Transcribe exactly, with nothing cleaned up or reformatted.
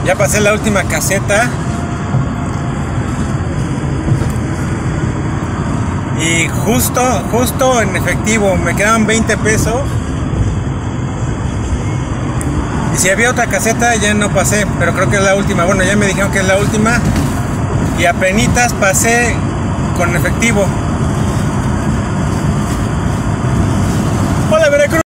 Ya pasé la última caseta. Y justo, justo en efectivo, me quedaban veinte pesos. Y si había otra caseta ya no pasé, pero creo que es la última. Bueno, ya me dijeron que es la última. Y apenitas pasé con efectivo.